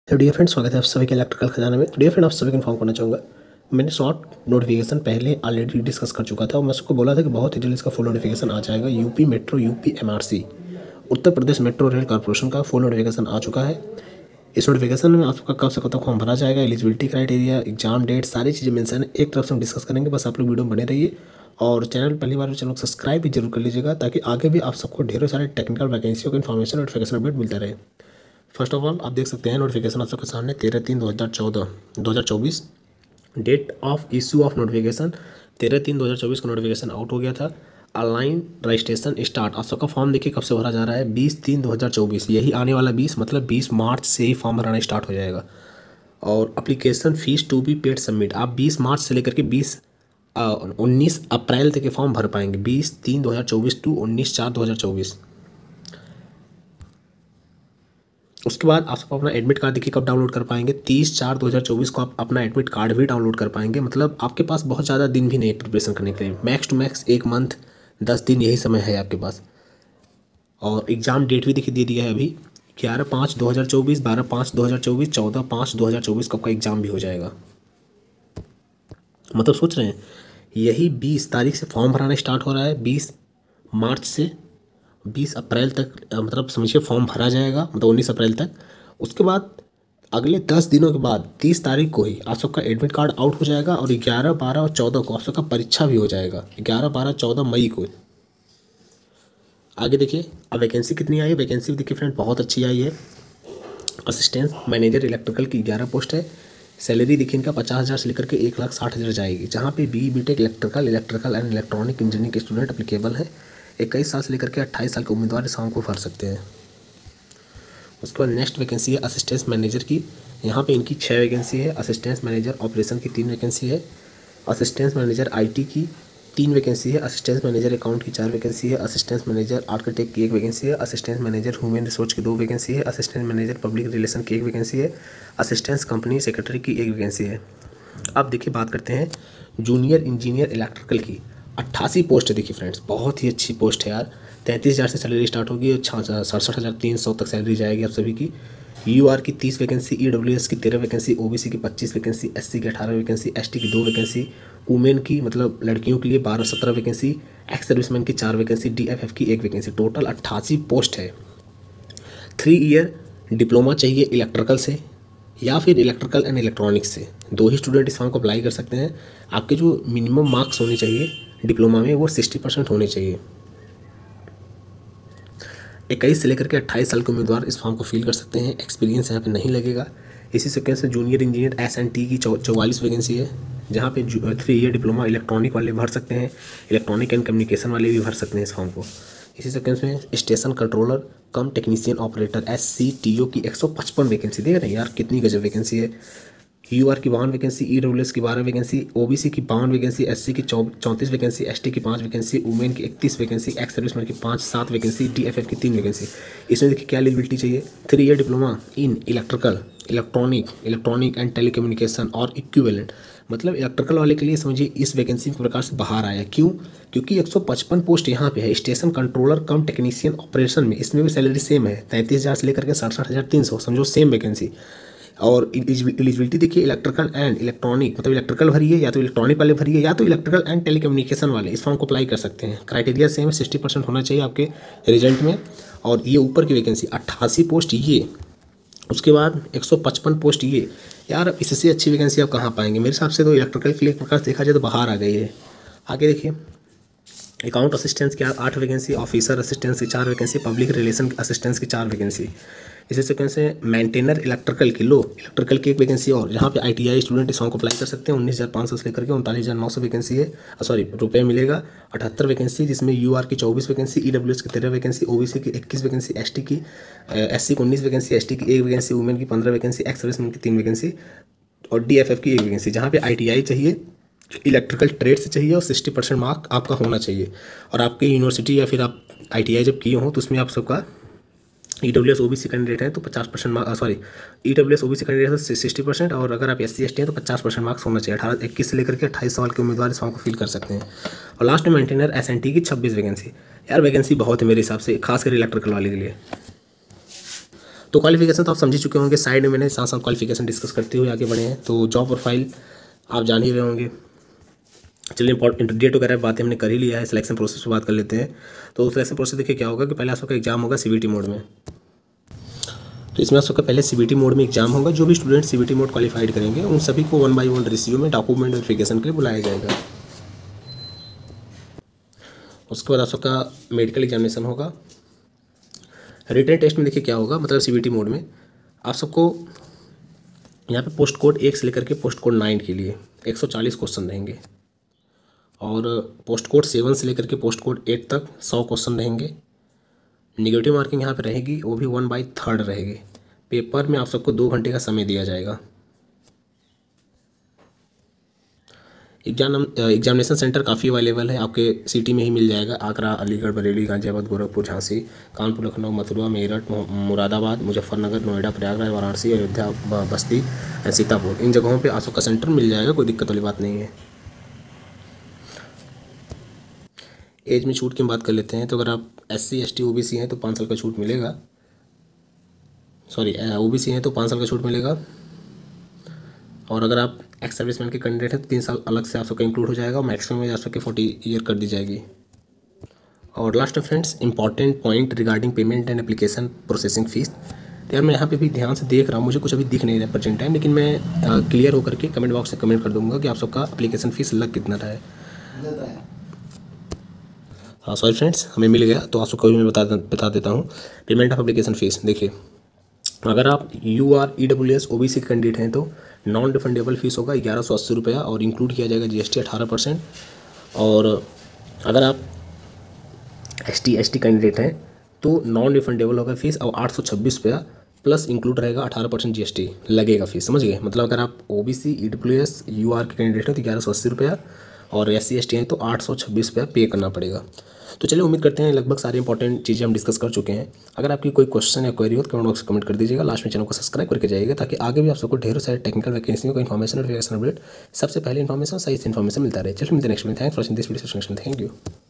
तो dear friends, स्वागत है आप सभी के इलेक्ट्रिकल खजाना में। तो डियर फ्रेंड, आप सभी को इन्फॉर्म करना चाहूँगा, मैंने शॉर्ट नोटिफिकेशन पहले ऑलरेडी डिस्कस कर चुका था और मैं सबको बोला था कि बहुत ही जल्द इसका फुल नोटिफिकेशन आ जाएगा। UP metro, UP MRC, Uttar Pradesh metro rail corporation का फुल नोटिफिकेशन आ चुका है। इस नोटिफिकेशन में आपका कब से कब तक फॉर्म भरा जाएगा, एलिजिबिलिटी क्राइटेरिया, एग्जाम डेट, सारी चीज़ें मेंशन है। एक तरफ से हम डिस्कस करेंगे, बस आप लोग वीडियो में बने रहिए और चैनल पहली बार चैनल को सब्सक्राइब भी जरूर कर लीजिएगा ताकि आगे भी आप सबको ढेरों सारे टेक्निकल वैकेंसियों का इन्फॉर्मेशन नोटिफिकेशन अपडेट मिलता रहे। फर्स्ट ऑफ ऑल आप देख सकते हैं नोटिफिकेशन आप सबके सामने 13/3/2024 date of issue of notification 13/3/2024 का नोटिफिकेशन आउट हो गया था। ऑनलाइन रजिस्ट्रेशन स्टार्ट, आप सबका फॉर्म देखिए कब से भरा जा रहा है, 20/3/2024, यही आने वाला 20 मतलब 20 मार्च से ही फॉर्म भराना स्टार्ट हो जाएगा। और application fees to be paid submit, आप 20 मार्च से लेकर के 19 अप्रैल तक के फॉर्म भर पाएंगे, 20/3/2024 टू 19/4/2024। उसके बाद आप सबको अपना एडमिट कार्ड देखिए कब डाउनलोड कर पाएंगे, 30/4/2024 को आप अपना एडमिट कार्ड भी डाउनलोड कर पाएंगे। मतलब आपके पास बहुत ज़्यादा दिन भी नहीं है प्रिपरेशन करने के लिए, मैक्स टू मैक्स 1 मंथ 10 दिन यही समय है आपके पास। और एग्ज़ाम डेट भी देखिए दे दिया है अभी, 11/5/2024, 12/5/2024, 14/5/2024 को आपका एग्ज़ाम भी हो जाएगा। मतलब सोच रहे हैं, यही 20 तारीख से फॉर्म भराना स्टार्ट हो रहा है, 20 मार्च से 20 अप्रैल तक, मतलब समझिए फॉर्म भरा जाएगा, मतलब 19 अप्रैल तक। उसके बाद अगले 10 दिनों के बाद 30 तारीख को ही आप सबका एडमिट कार्ड आउट हो जाएगा और 11, 12 और 14 को आप सबका परीक्षा भी हो जाएगा, 11, 12, 14 मई को। आगे देखिए अब वैकेंसी कितनी आई है, वैकेंसी देखिए फ्रेंड बहुत अच्छी आई है। असिस्टेंट मैनेजर इलेक्ट्रिकल की 11 पोस्ट है। सैलरी देखिए इनका 50,000 से लेकर के 1,60,000 जाएगी, जहाँ पे BE/BTech electrical and electronic engineering के स्टूडेंट अप्लीकेबल है। 21 साल से लेकर के 28 साल के उम्मीदवार इस फॉर्म को भर सकते हैं। उसके बाद नेक्स्ट वैकेंसी है असिस्टेंस मैनेजर की, यहाँ पे इनकी 6 वैकेंसी है। असिस्टेंस मैनेजर ऑपरेशन की 3 वैकेंसी है। असिस्टेंस मैनेजर IT की 3 वैकेंसी है। असिस्टेंस मैनेजर अकाउंट की 4 वैकेंसी है। असिस्टेंस मैनेजर आर्किटेक्ट की 1 वैकेंसी है। असिस्टेंस मैनेजर ह्यूमन रिसोर्स की 2 वैकेंसी है। असिस्टेंस मैनेजर पब्लिक रिलेशन की 1 वैकेंसी है। असिस्टेंस कंपनी सेक्रेटरी की 1 वैकेंसी है। अब देखिए बात करते हैं जूनियर इंजीनियर इलेक्ट्रिकल की, 88 पोस्ट है। देखिए फ्रेंड्स बहुत ही अच्छी पोस्ट है यार, 33,000 से सैलरी स्टार्ट होगी और 67,300 तक सैलरी जाएगी आप सभी की। UR की 30 वैकेंसी, EWS की 13 वैकेंसी, OBC की 25 वैकेंसी, SC की 18 वैकेंसी, ST की 2 वैकेंसी, वुमेन की मतलब लड़कियों के लिए 17 वैकेंसी, एक्स सर्विसमैन की 4 वैकेंसी, DFF की 1 वैकेंसी, टोटल 88 पोस्ट है। 3 ईयर डिप्लोमा चाहिए इलेक्ट्रिकल से या फिर इलेक्ट्रिकल एंड इलेक्ट्रॉनिक्स से, 2 ही स्टूडेंट इस फॉर्म को अप्लाई कर सकते हैं। आपके जो मिनिमम मार्क्स होने चाहिए डिप्लोमा में वो 60% होने चाहिए। 21 से लेकर के 28 साल के उम्मीदवार इस फॉर्म को फिल कर सकते हैं, एक्सपीरियंस यहाँ पे नहीं लगेगा। इसी सेकेंड से जूनियर इंजीनियर SNT की 44 वैकेंसी है, जहाँ पे 3 ईयर डिप्लोमा इलेक्ट्रॉनिक वाले भर सकते हैं, इलेक्ट्रॉनिक एंड कम्युनिकेशन वाले भी भर सकते हैं इस फॉर्म को। इसी सेकेंड में station controller cum technician operator SCTO की 155 वैकेंसी, देख रहे हैं यार कितनी गजब वैकेंसी है। UR की 52 वैकेंसी, EWS की 12 वैकेंसी, OBC की 52 वैकेंसी, SC की 34 वैकेंसी, ST की 5 वैकेंसी, वुमेन की 31 वैकेंसी, एक्स सर्विसमैन की 7 वैकेंसी, DFF की 3 वैकेंसी। इसमें देखिए क्या एलिजिबिलिटी चाहिए, 3 year diploma in electrical, electronic and telecommunication और इक्विवेलेंट। मतलब इलेक्ट्रिकल वाले के लिए समझिए इस वैकेंसी प्रकार से बाहर आया, क्यों? क्योंकि 155 पोस्ट यहाँ पे है station controller cum technician operation में, इसमें भी सैलरी सेम है, 33,000 से लेकर के 67,300, समझो सेम वैकेंसी। और एलिजिबिलिटी देखिए इलेक्ट्रिकल एंड इलेक्ट्रॉनिक, मतलब इलेक्ट्रिकल भरिए या तो इलेक्ट्रॉनिक वाले भरिए या तो इलेक्ट्रिकल एंड टेलीकम्युनिकेशन वाले इस फॉर्म को अप्लाई कर सकते हैं। क्राइटेरिया सेम है, 60% होना चाहिए आपके रिजल्ट में। और ये ऊपर की वैकेंसी 88 पोस्ट ये, उसके बाद 155 पोस्ट ये, यार अब इससे अच्छी वैकेंसी आप कहाँ पाएंगे? मेरे हिसाब से तो इलेक्ट्रिकल के लिए एक प्रकार से देखा जाए तो बाहर आ गई है। आगे देखिए अकाउंट असिस्टेंस की 8 वैकेंसी, ऑफिसर असिस्टेंस की 4 वैकेंसी, पब्लिक रिलेशन असिस्टेंस की 4 वैकेंसी। इसी सेकेंड से मेंटेनर इलेक्ट्रिकल की 1 वैकेंसी, और जहाँ पे ITI स्टूडेंट इस फॉर्म को अप्लाई कर सकते हैं। 19,500 से लेकर के 39,900 वैकेंसी है, सॉरी रुपये मिलेगा। 78 वैकेंसी, जिसमें UR की 24 वैकेंसी, EWS की 13 वैकेंसी, OBC की 21 वैकेंसी, SC की 19 वैकेंसी, ST की 1 वैकेंसी, वुमेन की 15 वैकेंसी, एक्स सर्विसमैन की 3 वैकेंसी और DFF की 1 वैकेंसी। जहाँ पे ITI चाहिए, इलेक्ट्रिकल ट्रेड से चाहिए और 60% मार्क आपका होना चाहिए। और आपके यूनिवर्सिटी या फिर आप ITI जब किए हो तो उसमें आप सबका EWS OBC कैंडिडेट है तो 50% marks, sorry EWS OBC candidate है तो 60%, और अगर आप SC ST हैं तो 50% मार्क्स होना चाहिए। 21 से लेकर के 28 साल के उम्मीदवार इस फॉर्म को फिल कर सकते हैं। और लास्ट में मेंटेनर SNT की 26 वैकेंसी। यार वैकेंसी बहुत है मेरे हिसाब से, खासकर इलेक्ट्रिकल वाले के लिए। तो क्वालिफिकेशन तो आप समझ ही चुके होंगे, साइड में मैंने साथ साथ क्वालिफिकेशन डिस्कस करते हुए आगे बढ़े हैं। तो जॉब प्रोफाइल आप जान ही रहे होंगे। चलिए इंटरव्यू वगैरह बातें हमने कर ही लिया है, सिलेक्शन प्रोसेस पर बात कर लेते हैं। तो सिलेक्शन प्रोसेस देखिए क्या होगा कि पहले आपका एग्जाम होगा CBT मोड में। तो इसमें आपका पहले CBT मोड में एग्जाम होगा। जो भी स्टूडेंट CBT मोड क्वालिफाइड करेंगे उन सभी को 1 by 1 रिसीव में डॉक्यूमेंट वेरिफिकेशन के लिए बुलाया जाएगा। उसके बाद आपका मेडिकल एग्जामिनेशन होगा। रिटन टेस्ट में देखिए क्या होगा, मतलब CBT मोड में आप सबको यहाँ पे पोस्ट कोड 1 से लेकर के पोस्ट कोड 9 के लिए 140 क्वेश्चन रहेंगे, और पोस्ट कोड 7 से लेकर के पोस्ट कोड 8 तक 100 क्वेश्चन रहेंगे। निगेटिव मार्किंग यहाँ पे रहेगी, वो भी 1/3 रहेगी। पेपर में आप सबको 2 घंटे का समय दिया जाएगा। एग्जामिनेशन सेंटर काफ़ी अवेलेबल है, आपके सिटी में ही मिल जाएगा। आगरा, अलीगढ़, बरेली, गाजियाबाद, गोरखपुर, झांसी, कानपुर, लखनऊ, मथुरा, मेरठ, मुरादाबाद, मुजफ्फरनगर, नोएडा, प्रयागराज, वाराणसी, अयोध्या, बस्ती, सीतापुर, इन जगहों पे आपका सेंटर मिल जाएगा, कोई दिक्कत वाली बात नहीं है। एज में छूट की बात कर लेते हैं। तो अगर आप SC ST OBC हैं तो 5 साल का छूट मिलेगा। OBC हैं तो 5 साल का छूट मिलेगा। और अगर आप एक्स सर्विसमैन के कैंडिडेट हैं तो 3 साल अलग से आप सबका इंक्लूड हो जाएगा, और मैक्सिमम एज आप सबके 40 ईयर कर दी जाएगी। और लास्ट में friends, important point regarding payment and application processing fees. तो यार मैं यहाँ पे भी ध्यान से देख रहा हूँ, मुझे कुछ अभी दिख नहीं रहा है प्रेजेंट टाइम, लेकिन मैं क्लियर होकर के कमेंट बॉक्स में कमेंट कर दूँगा कि आप सबका एप्लीकेशन फ़ीस लग कितना रहा है। हाँ सॉरी फ्रेंड्स, हमें मिल गया, तो आप सबको भी मैं बता देता हूँ पेमेंट ऑफ एप्लीकेशन फ़ीस। देखिए, अगर आप UR EWS OBC के कैंडिडेट हैं तो नॉन रिफंडेबल फीस होगा 1180 रुपया, और इंक्लूड किया जाएगा GST 18%। और अगर आप ST ST कैंडिडेट हैं तो नॉन रिफंडेबल होगा फीस, और 826 रुपया प्लस इंक्लूड रहेगा 18% GST लगेगा फीस, समझ गए। मतलब अगर आप OBC EWS UR के कैंडिडेट हैं तो 1180 रुपया, और SC ST हैं तो 826 रुपया पे करना पड़ेगा। तो चलिए, उम्मीद करते हैं लगभग सारी इंपॉर्टेंट चीज़ें हम डिस्कस कर चुके हैं। अगर आपकी कोई क्वेश्चन या क्वेरी हो तो कमेंट बॉक्स में कमेंट कर दीजिएगा। लास्ट में चैनल को सब्सक्राइब करके जाइएगा, ताकि आगे भी आप सबको ढेरों सारे टेक्निकल वैकेंसियों का इन्फॉर्मेशन और अपडेट सबसे पहले इन्फॉर्मेशन सही से इन्फॉर्मेशन मिलता रहे। चलिए मिलते हैं नेक्स्ट में। Thanks for watching this video. Thank you.